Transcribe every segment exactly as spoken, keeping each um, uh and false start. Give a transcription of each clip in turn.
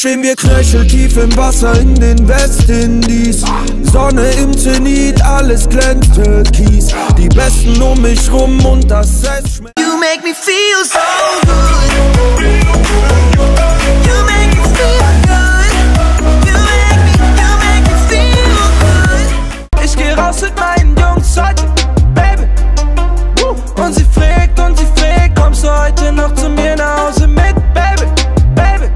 stehen wir knöcheltief im Wasser in den Westindies. Sonne im Zenit, alles glänzt türkis. Die Besten um mich rum und das Essen schmeckt. You make me feel so good. You make me feel good. You make me, you make me feel good. Ich geh raus mit meinen Jungs heute, Baby. Und sie fragt, und sie fragt, kommst du heute noch zu mir nach Hause mit, Baby, Baby.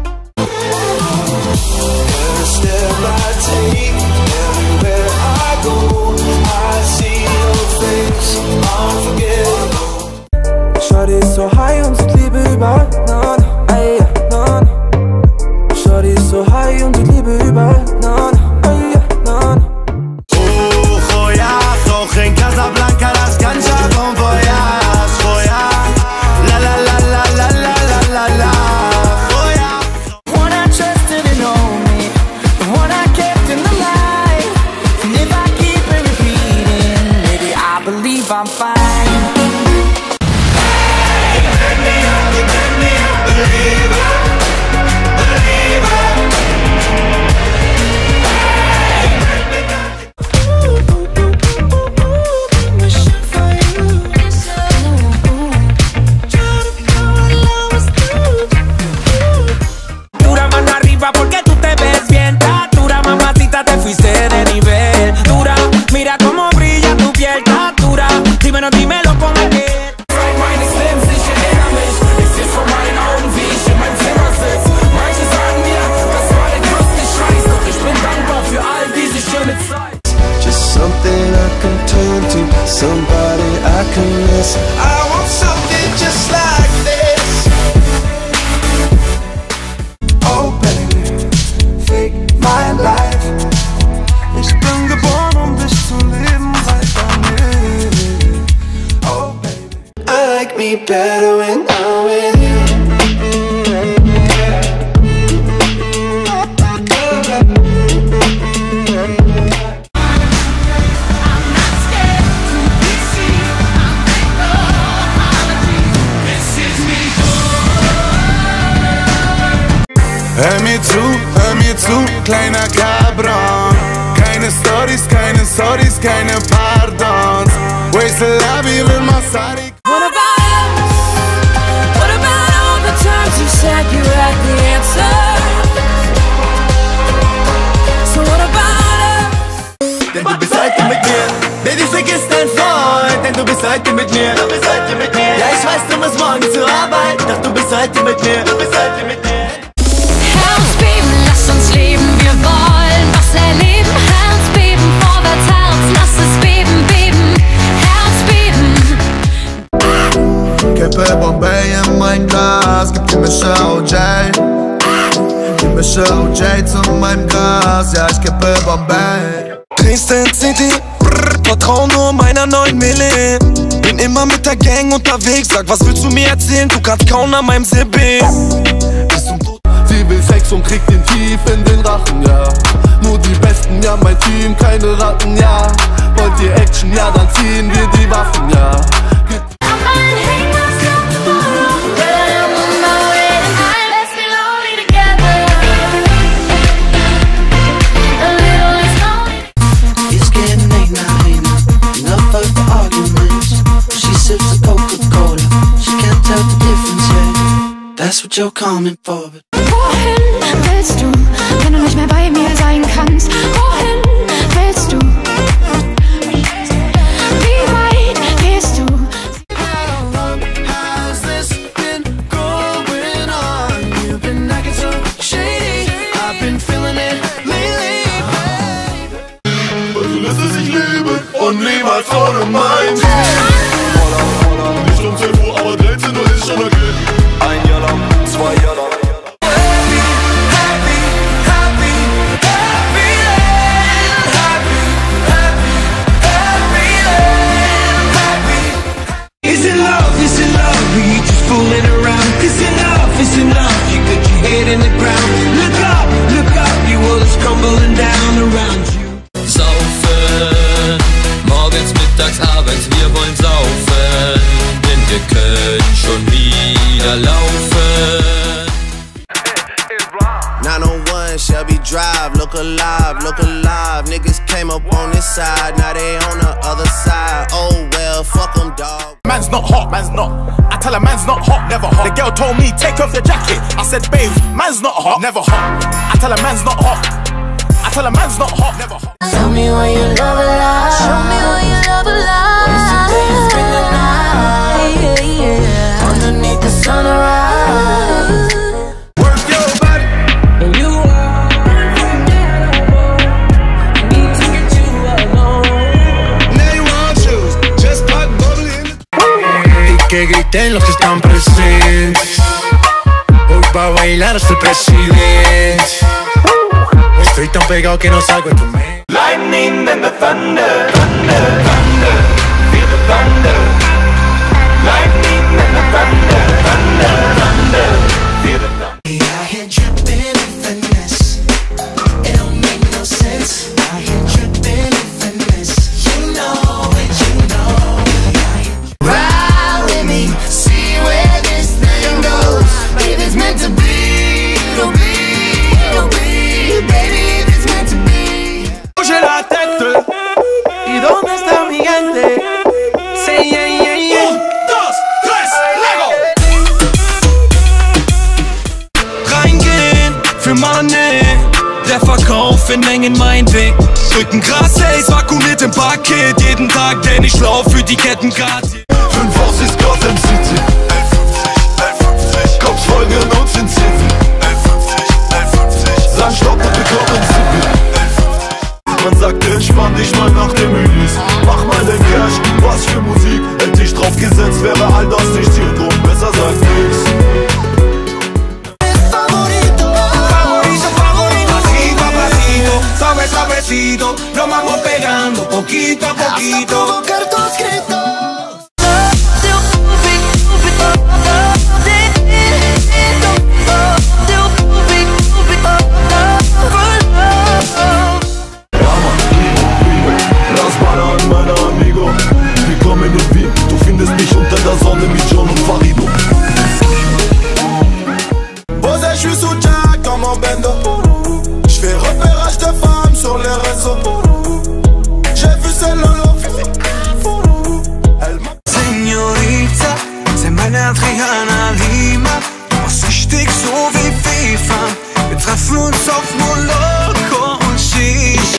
Shawty ist so high und sieht Liebe überall, na, na, ay, na, na. Shawty ist so high und sieht Liebe überall, na, na, ay, na, na. Oh, Voyage, auch in Casablanca, das Ganja von Voyage, Voyage, la la la la la la la la la, Voyage. The one I trusted and owned me, the one I kept in the light. And if I keep it repeating, maybe I believe I'm fine. Porque tú te ves bien, tatura, mamacita, te fuiste de nivel. Dura, mira cómo brilla tu piel, tatura. Dímelo, dímelo con el que. Meine Slims, ich erinnere mich. Ich seh's vor meinen Augen, wie ich in meinem Zimmer sitz. Manche sagen mir, das war der größte Scheiß. Doch ich bin dankbar für all diese schöne Zeit. Just something I can turn to, somebody I can miss. I want something just like this. Oh baby, fake my life. Ich bin geboren, um dich zu lieben, weiter nicht. Oh baby, I like me better when I'm with you. Hör mir zu, hör mir zu, kleiner Cabron. Keine Stories, keine Sorries, keine Pardons. Wasted love, even Masari. What about us? What about all the times you said you had the answer? So what about us? Denn du bist heute mit mir. Baby, vergiss dein Freund, denn du bist heute mit mir. Du bist heute mit mir. Ja, ich weiß, du musst morgen zur Arbeit, doch du bist heute mit mir. Du bist heute mit mir. Herzbeben, lass uns leben, wir wollen was erleben. Herzbeben, vorwärts, Herz, lass es beben, beben. Herzbeben. Kippe Bombay in mein Glas, gib die Mische O J. Die Mische O J zu meinem Glas, ja, ich kippe Bombay. Dresden City, brrr, vertrau nur meiner neuen Milli. Bin immer mit der Gang unterwegs, sag, was willst du mir erzählen? Du kannst kauen an meinem C B. Bis zum Tod. Sie will Sex und kriegt den tief in den Rachen, ja. Nur die Besten, ja, mein Team, keine Ratten, ja. Wollt ihr Action, ja, dann ziehen wir die Waffen, ja. That's what you're coming for. Wohin willst du, wenn du nicht mehr bei mir sein kannst? Wohin willst du? Wie weit gehst du? How's this been going on? You've been acting so shady. I've been feeling it lately. Weil du lässt es sich leben und niemals ohne mein Team. Nicht um zwölf Uhr, aber dreizehn Uhr ist schon okay. Ein Jahr lang, zwei Jahre lang. Is it love, is it love, or you just fooling around? Cause enough is enough, you got your head in the ground. Look up, look up, your world is crumbling down around you. Saufen, morgens, mittags, abends, wir wollen saufen. Denn wir können schon wieder laufen. Na look alive, look alive. Niggas came up on this side, now they on the other side. Oh well, fuck them, dog. Man's not hot, man's not. I tell her man's not hot, never hot. The girl told me take off your jacket. I said, babe, man's not hot, never hot. I tell her man's not hot. I tell her man's not hot, never hot. Show me what you love alive. Show me what you love alive. Waste the day, spend the night. Yeah, yeah. Underneath the sunrise. Work your body. And you are unforgettable. I need to get you alone. Now you want shoes, just pop bubble in the... Y que griten los que están presentes. Hoy pa' bailar hasta el presidente. Estoy tan pegado que no salgo de tu mente. Lightning and the thunder, thunder, thunder. Feel the thunder. Lightning and the thunder, thunder, thunder. Feel the thunder. I hear dripping in finesse. It don't make no sense. I hear dripping in finesse. You know it, you know it. Ride with me, see where this thing goes. If it's meant to be, it'll be, it'll be. Baby, if it's meant to be. Bouge la tête. ¿Y dónde está mi gente? Say yeah, yeah, yeah. Un, dos, tres, Lego. Reingehen für Money. Der Verkauf in Mengen mein Weg. Drücken Gras, ey, es vakuumiert im Paket. Jeden Tag, denn ich lauf für die Kettenkarte. Fünf Haus ist Gotham City. elf fünfzig, elf fünfzig. Cops folgen uns in City. elf fünfzig, elf fünfzig. Sag Stopp und wir kommen zu mir. elf fünfzig. Man sagt, entspann dich mal nach dem Menüs. Mach mal den Cash, was für Musik. Hätte ich drauf gesetzt, wäre all das nicht hier drum. Besser sagt nix. Suave, suavecito, nos vamos pegando poquito a poquito. Hasta provocar tus gritos. Lass mal an, mein Amigo. Willkommen in Wien. Du findest mich unter der Sonne mit John und Farido. Posé, je suis sous Jack comme en bendo. J'fais repérage de femmes sur les réseaux. J'ai vu ces lolo. Elle m'a... Señorita, sei meine Adriana Lima. Was richtig so wie FIFA. Wir treffen uns auf Moloko und Shish.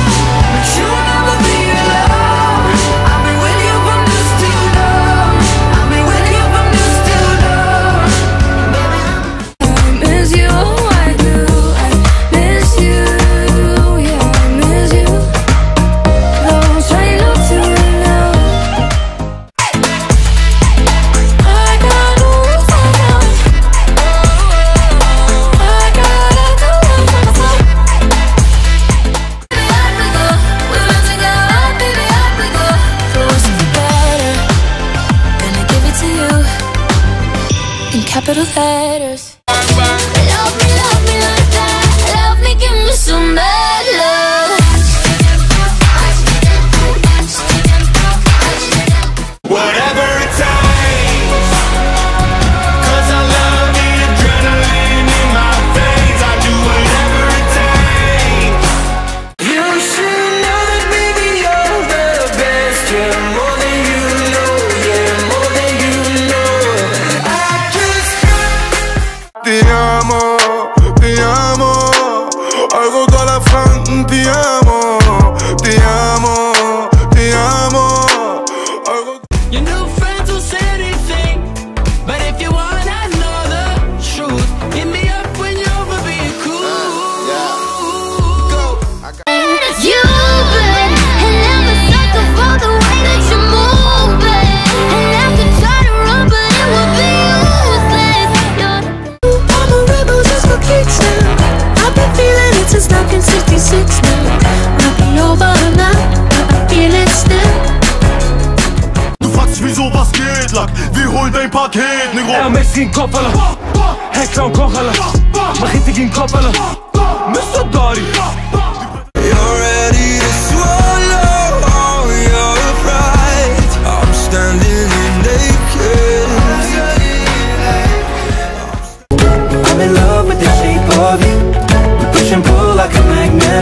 Capital letters. Love me, love me like that. Love me, give me some bad love. Whatever it takes, 'cause I love the adrenaline in my veins. I do whatever it takes. You should know that baby you're the best. Yeah, more than you know. Yeah, more than you know. I just Ti amo, ti amo. Algo toda la Frank, ti amo, ti amo, ti amo. Algo... Your new friends will say anything, but if you wanna know the truth, hit me up when you're over being cool. You bet, and I'm a sucker for the way that you move, babe. And I could try to run, but it would be useless. You're I'm a rebel just for kicks now. I've been feeling it since nineteen sixty-six now. Might be over now, but I feel it still. Du fragst wieso, was geht, Lack? Wir holen dein Paket, Negro. Er misst gegen Kopf, Alter. Heckler und Koch, Alter. Mach richtig gegen Kopf, Alter. Mister Daddy. You're ready to swallow all your pride. I'm standing in naked. I'm in love with the shape of you. We push and pull like a magnet.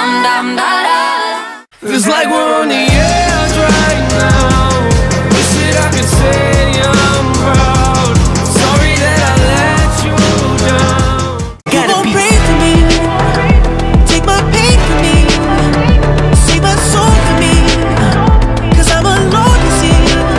dum dum da da. Feels like we're on the edge right now. Wish that I could say I'm proud. Sorry that I let you down. You gon' pray for me, take my pain for me, save my soul for me, 'cause I'm alone to see.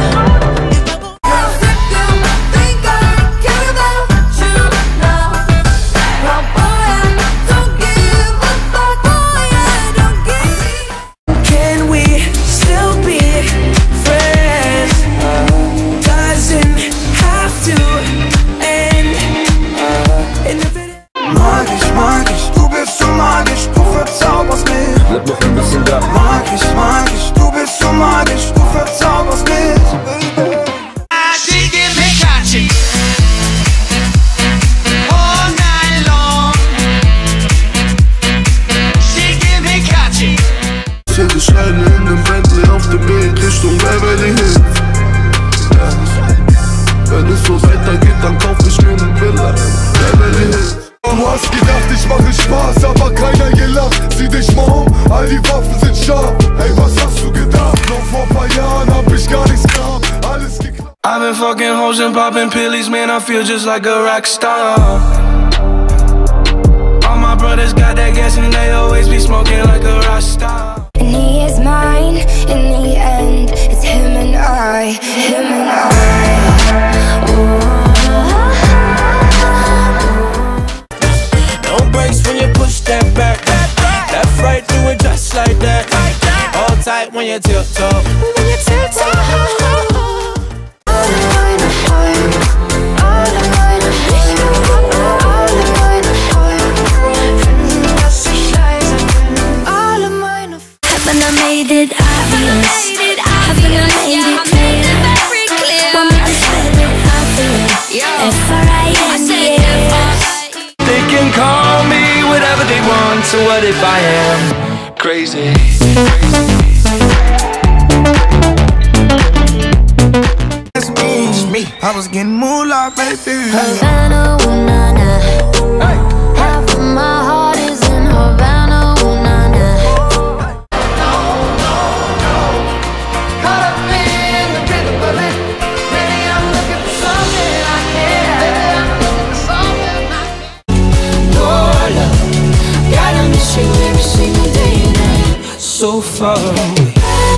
Bleib noch ein bisschen da. Magisch, magisch, du bist so magisch, du verzauberst mich, Baby. She give me catching all night long. She give me catching. Ich hätte Scheine in dem Bentley auf dem Weg Richtung Beverly Hills. Wenn es so weitergeht, dann kauf ich mir ne Villa in Beverly Hills. Du hast gedacht, ich mache Spaß, aber keiner gelacht. Sieh dich mal um, all die Waffen sind scharf. Hey, was hast du gedacht? Noch vor paar Jahren hab ich gar nichts gehabt. Alles geklappt. I've been fucking hoes and popping pillies, man, I feel just like a rock star. All my brothers got that gas and they always be smoking like a rock star. And he is mine, in the end, it's him and I, him and I. Ooh. No brakes when you push that back. Left, right, do it just like that. Hold tight when you tiptoe. When you tiptoe. All in meine Feuer, all in meine Feuer, all in meine Feuer. Finden, dass ich leise bin. All in meine Feuer. Haven't I made it obvious? Haven't I made it clear? Want me to spell it obvious? F R I N D S. They can call me whatever they want, so what if I am crazy? It's me, it's me. I was getting moolah, baby. Havana, ooh, na, na. Half of my heart is in Havana, ooh, na, na. Caught up in the rhythm of it. Maybe I'm looking for something I can't. Maybe I'm looking for something I can't. Oh, love, gotta miss you every single day and night. So far away.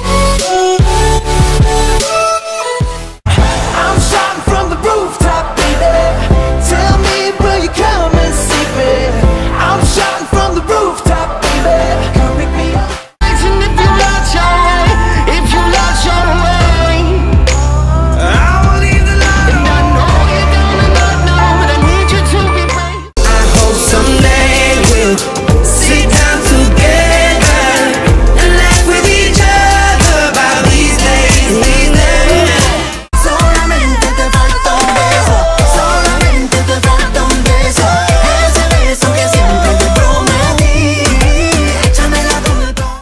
I'm shouting from the rooftop, baby. Tell me, will you come and see me? I'm shouting from the rooftop, baby. Come pick me up. And if you lost your way, if you lost your way, I will leave the light. And I know you don't know, but I need you to be brave. I hope someday we'll sit down together and laugh with each other about these days, these days. Solamente te falta un beso, solamente te falta un beso. Ese beso que siempre te prometí. Échamela con el pan.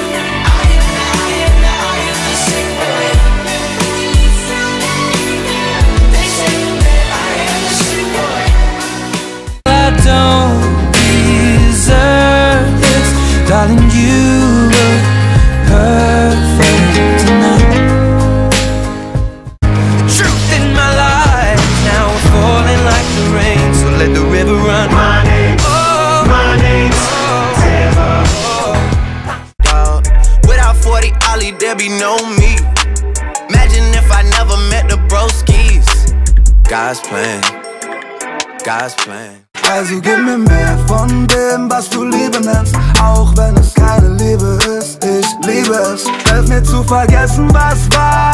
I don't deserve this, darling, you look perfect tonight. Truth in my life, now we're falling like the rain, so let the river run. My name, oh, my name's Dog. Without forty Ollie, there be no me. Imagine if I never met the broskies. God's plan, God's plan. Also gib mir mehr von dem, was du Liebe nennst, auch wenn es keine Liebe ist. Ich liebe es, helf mir zu vergessen, was war.